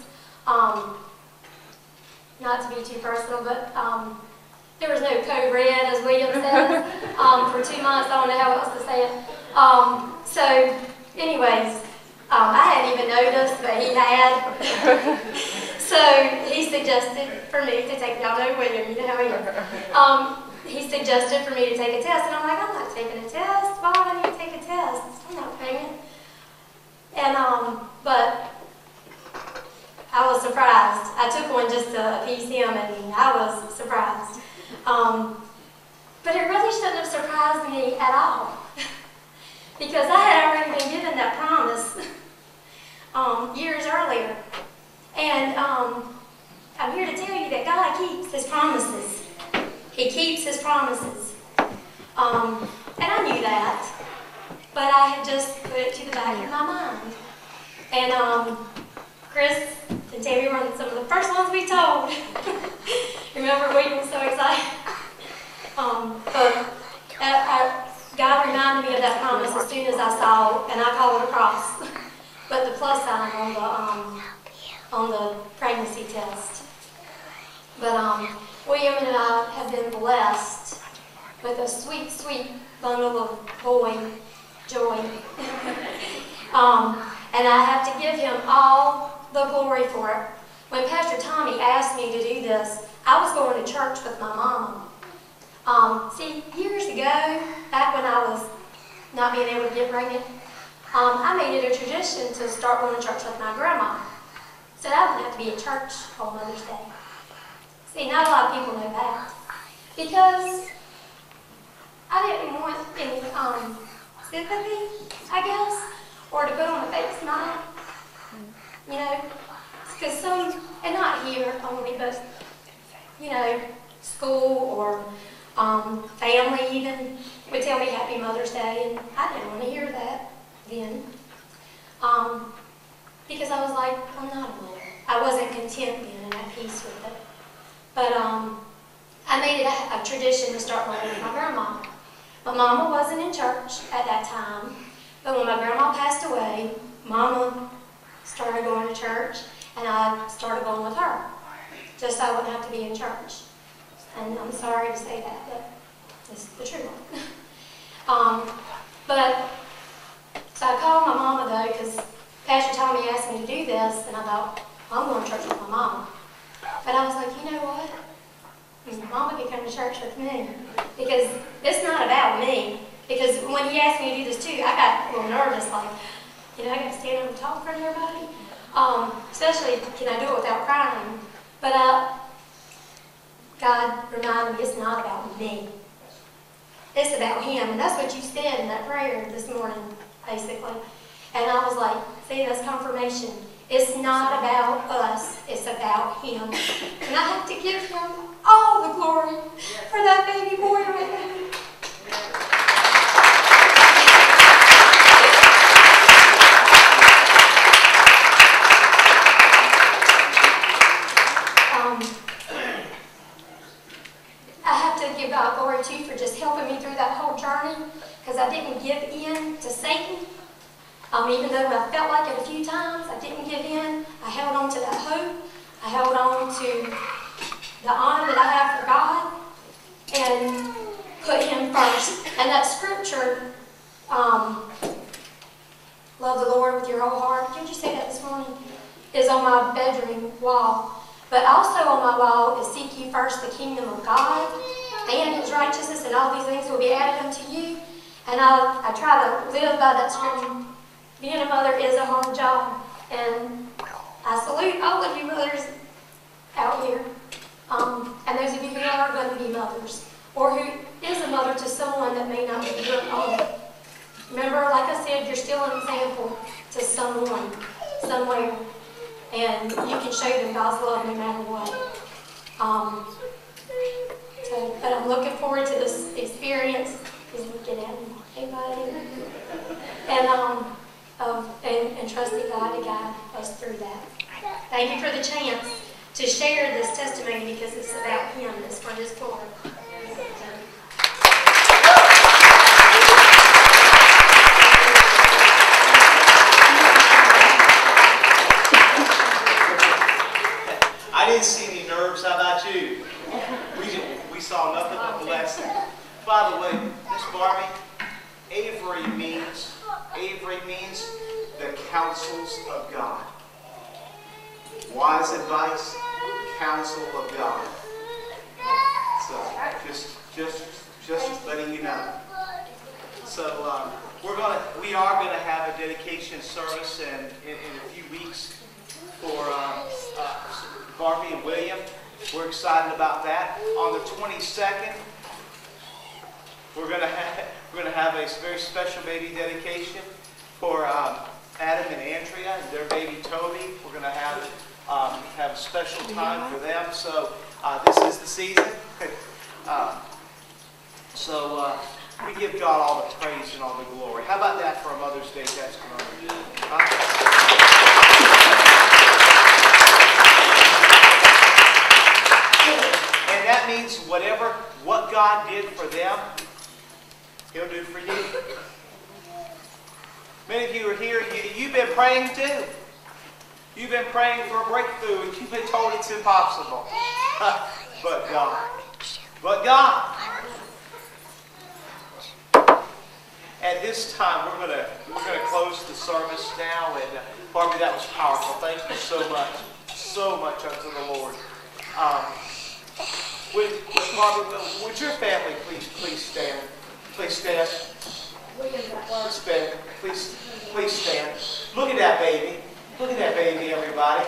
Not to be too personal, but there was no code red, as William says, for 2 months. I don't know how else to say it. So, anyways, I hadn't even noticed, but he had. So he suggested for me to take, y'all know William, you know how he is. He suggested for me to take a test, and I'm like, I'm not taking a test. Why would I need to take a test? I'm not pregnant. And, but I was surprised. I took one just to appease him, and I was surprised. But it really shouldn't have surprised me at all. Because I had already been given that promise years earlier. And I'm here to tell you that God keeps His promises. He keeps His promises. And I knew that. But I had just put it to the back of my mind. And Chris and Tammy were some of the first ones we told. Remember, we were so excited. God reminded me of that promise as soon as I saw, and I called it a cross, but the plus sign on the pregnancy test. But William and I have been blessed with a sweet, sweet bundle of boy joy. And I have to give Him all the glory for it. When Pastor Tommy asked me to do this, I was going to church with my mama. See, years ago, back when I was not being able to get pregnant, I made it a tradition to start going to church with my grandma. So I wouldn't have to be at church on Mother's Day. See, not a lot of people know that. Because I didn't want any sympathy, I guess, or to put on a fake smile. You know, because some, and not here only, but, you know, school or family even would tell me Happy Mother's Day, and I didn't want to hear that then. Because I was like, I'm not a mother. I wasn't content then and at peace with it. But I made it a tradition to start going with my grandma. My mama wasn't in church at that time, but when my grandma passed away, Mama started going to church, and I started going with her just so I wouldn't have to be in church. And I'm sorry to say that, but it's the truth. But, so I called my mama though, because Pastor Tommy asked me to do this, and I thought, I'm going to church with my mama. But I was like, you know what? Mama can come to church with me. Because it's not about me. Because when he asked me to do this too, I got a little nervous, like, I got to stand up and talk in front of everybody. Especially, can I do it without crying? But God reminded me it's not about me. It's about Him. And that's what you said in that prayer this morning, basically. And I was like, see, that's confirmation. It's not about us. It's about Him. And I have to give Him all the glory for that baby boy right now. I have to give God glory too for just helping me through that whole journey, because I didn't give in to Satan. Even though I felt like it a few times, I didn't give in. I held on to that hope. I held on to the honor that I have for God and put Him first. And that scripture, love the Lord with your whole heart, did you say that this morning? Is on my bedroom wall. But also on my wall is seek ye first the kingdom of God and His righteousness, and all these things will be added unto you. And I try to live by that scripture. Being a mother is a hard job, and I salute all of you mothers out here, and those of you who are going to be mothers, or who is a mother to someone that may not be your own. Remember, like I said, you're still an example to someone, somewhere, and you can show them God's love no matter what. But I'm looking forward to this experience. Get out, anybody? And trusting God to guide us through that. Thank you for the chance to share this testimony, because it's about Him. It's for His glory. I didn't see any nerves. How about you? We saw nothing but blessing. By the way, Miss Barbie, Avery means the counsels of God. Wise advice, counsel of God. So just letting you know. So we are gonna have a dedication service in a few weeks for Barbie and William. We're excited about that. On the 22nd, we're gonna have a very special baby dedication for Adam and Andrea and their baby Toby. We're going to have a special time for them. So this is the season. So we give God all the praise and all the glory. How about that for a Mother's Day testimony? And that means what God did for them, He'll do for you. Many of you are here, you've been praying too. You've been praying for a breakthrough, and you've been told it's impossible. But God. But God. At this time, we're gonna close the service now. And Barbie, that was powerful. Thank you so much unto the Lord. Barbie, would your family please stand? Please stand. Please stand. Look at that baby. Look at that baby, everybody.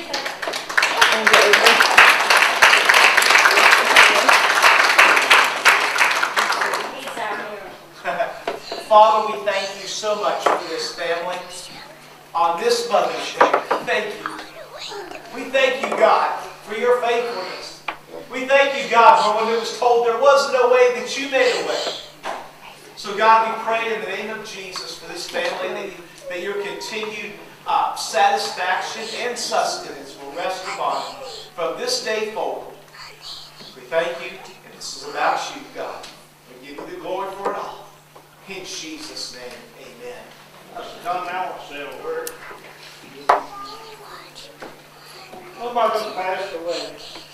Father, we thank you so much for this family on this Mother's Day. Thank you. We thank you, God, for your faithfulness. We thank you, God, for when it was told there was no way that you made a way. So God, we pray in the name of Jesus for this family that your continued satisfaction and sustenance will rest upon them from this day forward. We thank you, and this is about you, God. We give you the glory for it all. In Jesus' name, amen. Come now, say a word. Somebody's passed away.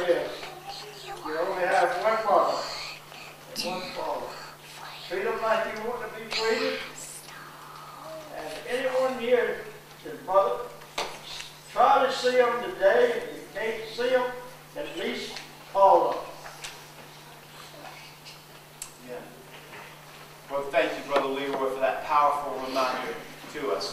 this. You only have one mother. One father. Treat them like you want to be treated. And anyone here is brother, try to see them today. If you can't see them, at least call them. Yeah. Well, thank you, Brother Leroy, for that powerful reminder to us.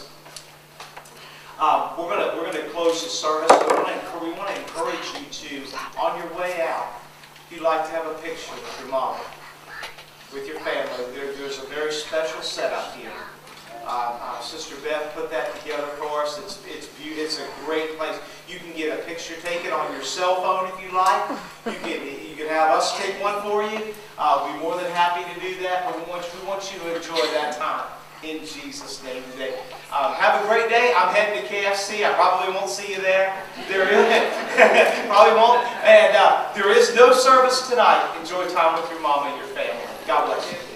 We're gonna close the service. So we want to encourage you to, on your way out, if you'd like to have a picture with your mom, with your family, there's a very special setup here. Sister Beth put that together for us. It's beautiful. It's a great place. You can get a picture taken on your cell phone if you like. You can have us take one for you. We'll be more than happy to do that. But we want you to enjoy that time in Jesus' name today. Have a great day. I'm heading to KFC. I probably won't see you there. Probably won't. And there is no service tonight. Enjoy time with your mom and your family. God bless you.